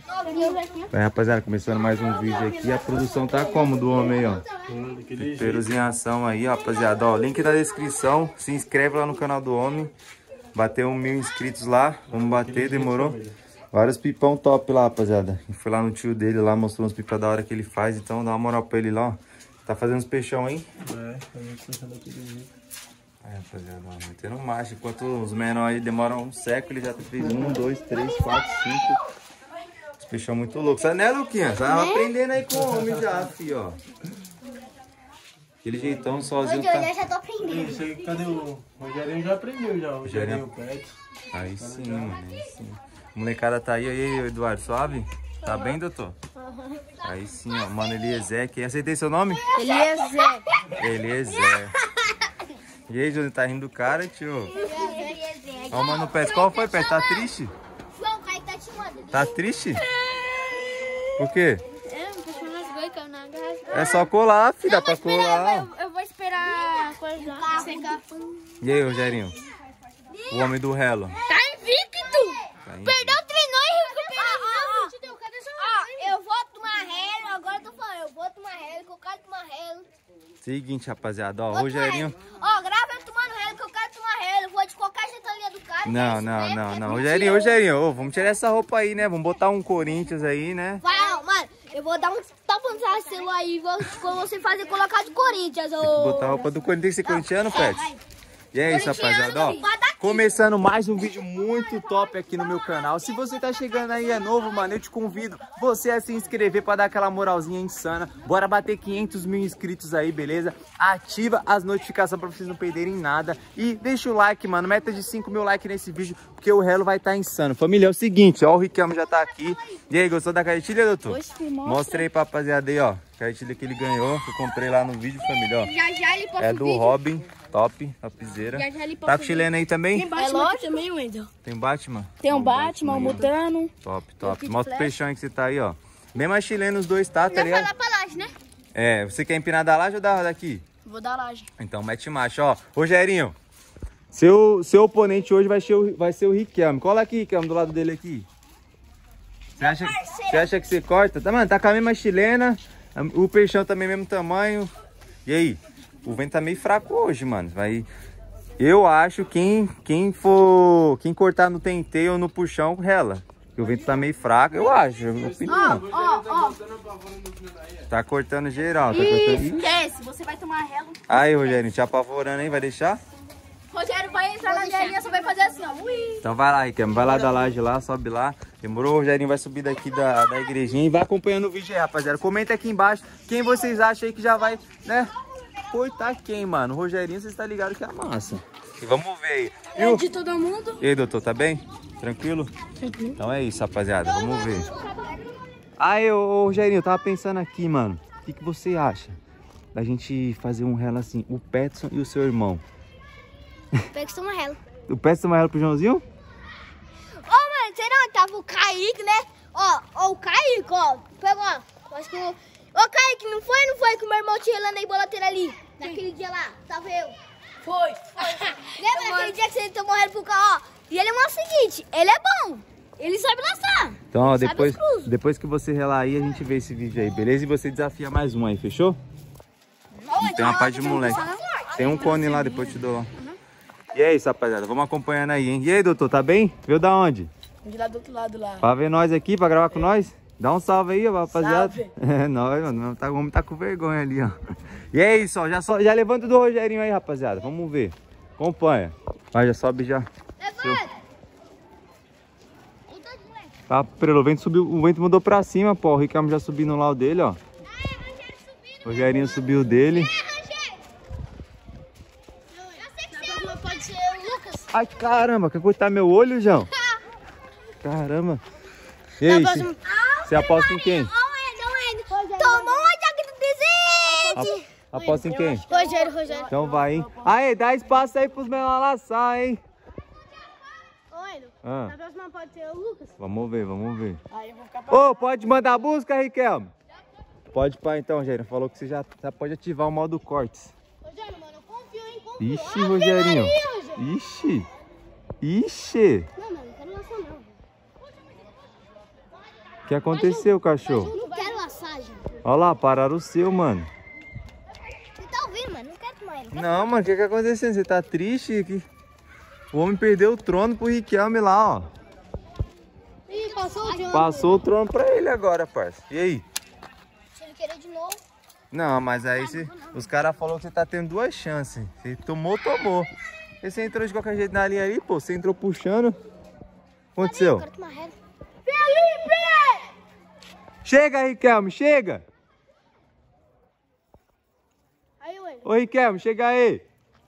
Aí, rapaziada, começando mais um vídeo aqui. A produção tá como do homem aí, ó. Piperos em ação aí, ó, rapaziada. Ó, link na descrição. Se inscreve lá no canal do homem. Bateu 1000 inscritos lá. Vamos bater, demorou? Vários pipão top lá, rapaziada. Foi lá no tio dele lá, mostrou uns pipas da hora que ele faz. Então dá uma moral pra ele lá, ó. Tá fazendo uns peixão aí? Fazendo peixão daquele jeito. É, rapaziada, ó, metendo macho. Enquanto os menores aí demoram um século, ele já fez 1, 2, 3, 4, 5. Os peixão muito loucos. Sabe, né, Luquinha? Tá aprendendo aí com o homem já, filho, ó. Aquele jeitão sozinho. Hoje eu já tô aprendendo. Isso aí, cadê o Rogerinho? Já aprendeu já. O Rogerinho, o Pet. Aí sim, mano, aí sim. A molecada tá aí, Eduardo, suave? Tá bem, doutor? Aí sim, ó, mano, Eliezer. Quem acertei seu nome? Eliezer. Eliezer. E aí, Júnior, tá rindo do cara, tio? Ó, mano, Pet, qual foi, Pet? Tá triste? João, o Caio tá te mandando. Tá triste? Por quê? É É só colar, filho, dá pra colar. Eu vou esperar a coisa secar. E aí, Rogerinho? O homem do relo. Tá invicto! Perdeu, treinou e recuperou. Eu vou tomar relo, agora eu tô falando. Eu vou tomar relo, que eu quero tomar relo. Seguinte, rapaziada, ó, Rogerinho. Ó, grava eu tomando relo, que eu quero tomar relo. Vou de qualquer jeito ali do cara. Não. Rogerinho, ô, vamos tirar essa roupa aí, né? Vamos botar um Corinthians aí, né? Vai, ó, mano, eu vou dar um tapa no seu celular aí, quando você fazer colocar de Corinthians. Botar a roupa do Corinthians, tem que ser corintiano, Pet? E é isso, rapaziada, ó. Começando mais um vídeo muito top aqui no meu canal. Se você tá chegando aí, é novo, mano, eu te convido você a se inscrever pra dar aquela moralzinha insana. Bora bater 500 mil inscritos aí, beleza? Ativa as notificações pra vocês não perderem nada. E deixa o like, mano, meta de 5 mil likes nesse vídeo, porque o relo vai estar insano. Família, é o seguinte, ó, o Riquelme já tá aqui. E aí, gostou da carretilha, doutor? Mostra aí pra rapaziada aí, ó. Carretilha que ele ganhou, que eu comprei lá no vídeo, família, ó. Já ele posta é do Robin. Top, topzera. Tá com chileno aí também? Tem Batman aqui também, Wendel. Tem Batman? Tem um Batman, um Mutano. Top. Mostra o peixão aí que você tá aí, ó. Mesmo chileno os dois tá ligado? Vai lá pra laje, né? É, você quer empinar da laje ou da daqui? Vou dar laje. Então mete macho, ó. Rogerinho, seu oponente hoje vai ser o Riquelme. Cola aqui, Riquelme, do lado dele aqui. Você acha que você corta? Tá, mano, tá com a mesma chilena. O peixão também mesmo tamanho. E aí? O vento tá meio fraco hoje, mano. Eu acho que quem cortar no tenteio ou no puxão, rela. Porque o vento tá meio fraco, eu acho. Opinião. Tá cortando geral. Tá cortando... Esquece, você vai tomar relo. Aí, Rogério, te apavorando aí, vai deixar? Rogério vai entrar na minha linha, você vai fazer assim, ó. Ui. Então vai lá, Riquelme. Vai lá da laje lá, sobe lá. Demorou? O Rogerinho vai subir daqui da igrejinha e vai acompanhando o vídeo aí, rapaziada. Comenta aqui embaixo quem vocês acham aí que já vai, né? Cortar quem, mano? O Rogerinho, vocês estão ligados que é massa. E vamos ver aí. É de todo mundo. E aí, doutor, tá bem? Tranquilo? Tranquilo. Então é isso, rapaziada. Vamos ver. Aí, ô Rogerinho, eu tava pensando aqui, mano. O que você acha da gente fazer um relo assim, o Petson e o seu irmão? Pega uma relo. O Petson vai relo pro Joãozinho? Ô, mano, sei não, tava o Kaique, né? Ó, o Kaique, ó. Pegou, ó. Acho que o... Ô, Kaique, não foi que o meu irmão te relando aí bolateira ali? Naquele dia lá, tava eu. Foi. Lembra aquele dia que você tomou relo pro carro, ó? E ele é o seguinte, ele é bom. Ele sabe laçar. Então, ó, depois que você relar aí, a gente vê esse vídeo aí, beleza? E você desafia mais um aí, fechou? Tem uma parte de moleque. Tem um cone lá, depois eu te dou lá. E é isso, rapaziada. Vamos acompanhando aí, hein? E aí, doutor, tá bem? Veio da onde? De lá do outro lado lá. Pra ver nós aqui, pra gravar com nós? Dá um salve aí, rapaziada. Salve. É nóis, mano. O homem tá com vergonha ali, ó. E é isso, ó. Já levanta do Rogerinho aí, rapaziada. Vamos ver. Acompanha. Vai, já sobe já. Levanta. Tá, Prelo, o vento mudou pra cima, pô. O Ricardo já subindo lá o dele, ó. O Rogerinho subiu o dele. Pode ser o Lucas. Ai, caramba, quer cortar meu olho, João? Caramba. E aí, você aposta em quem? Tomou um ataque do presente. Aposta em quem? Rogério. Então vai, hein? Aí, dá espaço aí pros menores laçar, hein? Na próxima pode ser o Lucas. Vamos ver. Aí eu vou ficar pra... Ô, pode mandar a busca, Riquelme? Pode pá então, Rogério. Falou que você já pode ativar o modo cortes. Rogério, mano, eu confio, hein? Ixi, Rogerinho. Ixi. Não, mano, não quero lançar não. O que aconteceu, cachorro? Eu não quero massagem. Olha lá, pararam o seu, mano. Você tá ouvindo, mano? Não quero tomar ele. Não, mano, o que aconteceu? Você tá triste? O homem perdeu o trono pro Riquelme lá, ó. Ih, passou o John. Passou o trono pra ele agora, parça. E aí? Se ele querer de novo. Não, mas aí os caras falaram que você tá tendo 2 chances. Você tomou. E você entrou de qualquer jeito na linha ali, pô. Você entrou puxando. O que aconteceu? Eu quero tomar régua. Felipe! Chega, Riquelme, chega! Aí, ué. Ô, Riquelme, chega aí!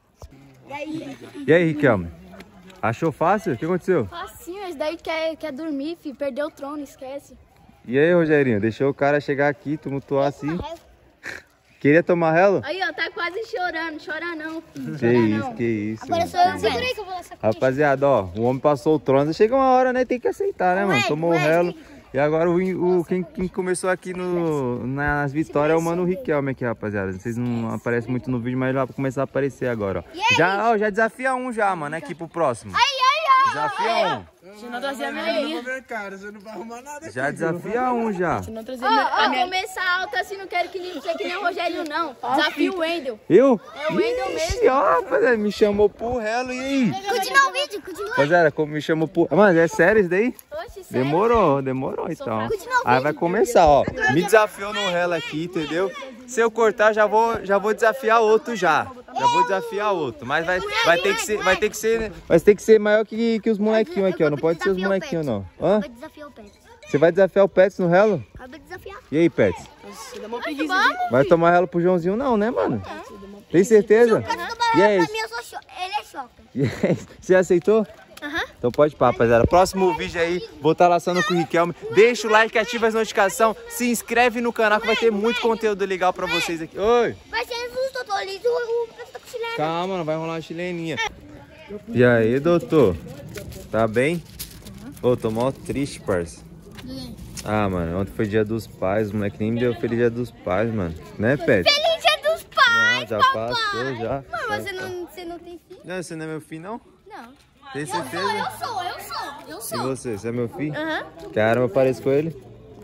E aí, Riquelme? Achou fácil? O que aconteceu? Facinho, esse daí quer dormir, filho. Perdeu o trono, esquece. E aí, Rogerinho? Deixou o cara chegar aqui, tumultuar assim. Queria tomar relo? Aí, ó, tá quase chorando. Chora não, filho. Que isso. Agora mano. sou eu. Segura aí que eu vou nessa coisa. Rapaziada, ó, o homem passou o trono. Chega uma hora, né? Tem que aceitar, né, mano? Tomou o relo. E agora quem começou aqui nas vitórias é o Mano Riquelme aqui, rapaziada. Vocês não aparecem muito no vídeo, mas ele vai começar a aparecer agora, ó. Já desafia um já, mano, aqui pro próximo. Desafia um. Se não trazer a minha. Você não vai arrumar nada. Já desafia um já. Se não trazer a minha. Começar alta assim, não quero que nem que nem o Rogério, não. Desafio o Wendel. Eu? É o Wendel mesmo. Ixi, ó, rapaziada, me chamou pro relo, e aí? Continua o vídeo, continua. Rapaziada, como me chamou pro... Mano, é sério isso daí? Oxe, sério. Demorou então. Aí vai começar, ó. Me desafiou no relo aqui, entendeu? Se eu cortar, já vou desafiar outro já. Já vou desafiar outro. Mas vai ter que ser maior que os molequinhos aqui, ó. Não pode ser os molequinhos, não. Hã? Vou desafiar o Pets. Você vai desafiar o Pets no relo? Acabei de desafiar. E aí, Pets? Você dá uma preguiça. Vai tomar relo pro Joãozinho não, né, mano? Tem certeza? E aí? Pra mim, ele é choca. Você aceitou? Então pode ir, rapaziada. Próximo vídeo aí, vou estar laçando com o Riquelme. Deixa o like, ativa as notificações. Se inscreve no canal que vai ter muito conteúdo legal pra vocês aqui. Oi! Vai ser justo, eu tô ali, o Pets tá com chileno. Calma, não vai rolar uma chileninha. E aí, doutor? Tá bem? Ô, tô mó triste, parça. Ah, mano, ontem foi dia dos pais. O moleque nem me deu feliz dia dos pais, mano. Né, Pet? Feliz dia dos pais, Já papai. passou, já. Mas você não tem filho? Não, você não é meu filho, não? Não. Tem certeza? Eu E sou. você é meu filho? Caramba, eu pareço com ele.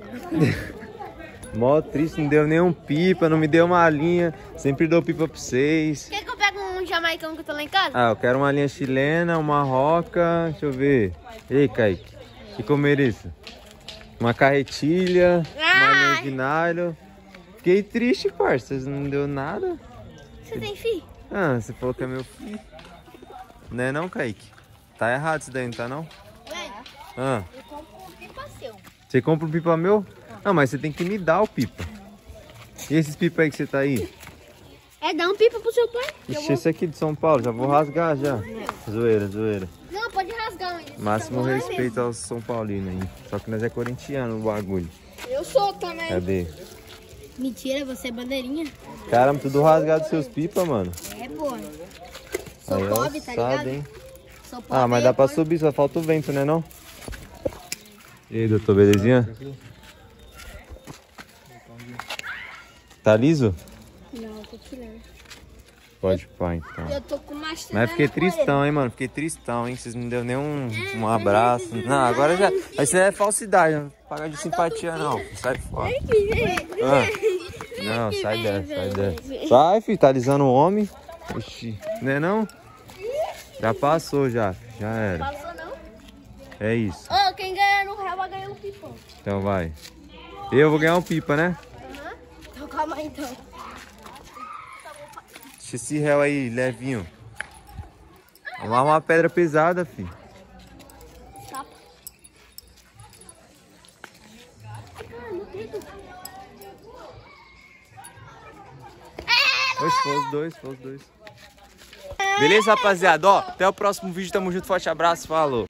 Mó triste, não deu nenhum pipa, não me deu uma linha. Sempre dou pipa pra vocês. Quer que eu pegue um jamaicano que eu tô lá em casa? Ah, eu quero uma linha chilena, uma roca. Deixa eu ver. Ei, Kaique, que comer isso? Uma carretilha, uma linha de nalho. Fiquei triste, parça. Vocês não deu nada. Você tem filho? Ah, você falou que é meu filho. Não é não, Kaique? Tá errado isso daí, não tá não? Ah. Eu compro um pipa seu. Você compra um pipa meu? Não, mas você tem que me dar o pipa. E esses pipa aí que você tá aí? É, dá um pipa pro seu pai. Ixi, esse aqui de São Paulo, já vou rasgar já. Zoeira. Não, pode rasgar. Máximo respeito aos São Paulinos aí. Só que nós é corintiano o bagulho. Eu sou também. Cadê? Mentira, você é bandeirinha. Caramba, tudo rasgado seus pipa, mano. É, pô. Sou Aí é pobre, tá ossado, ligado? hein? Sou pobre. Ah, mas dá pra subir, só falta o vento, né não? E aí, doutor, belezinha? Tá liso? Não, tô tirando. Pode pá, então. Eu tô com uma Mas fiquei tristão, hein, mano? Fiquei tristão, hein? Vocês não deu nem um abraço. Não, agora já... Isso é falsidade, não paga de simpatia, não. Sai fora. Ah. Não, sai dessa. Sai, filho, tá alisando o homem. Oxi, não é não? Já passou, já era. Passou não? É isso. Ô, quem ganhar no real vai ganhar um pipão. Então vai. Eu vou ganhar um pipa, né? Então calma aí, então. Deixa esse réu aí, levinho. Vamos arrumar uma pedra pesada, filho. Tapa. Oxe, foi os dois. Beleza, rapaziada? Ó, até o próximo vídeo. Tamo junto, forte abraço, falou.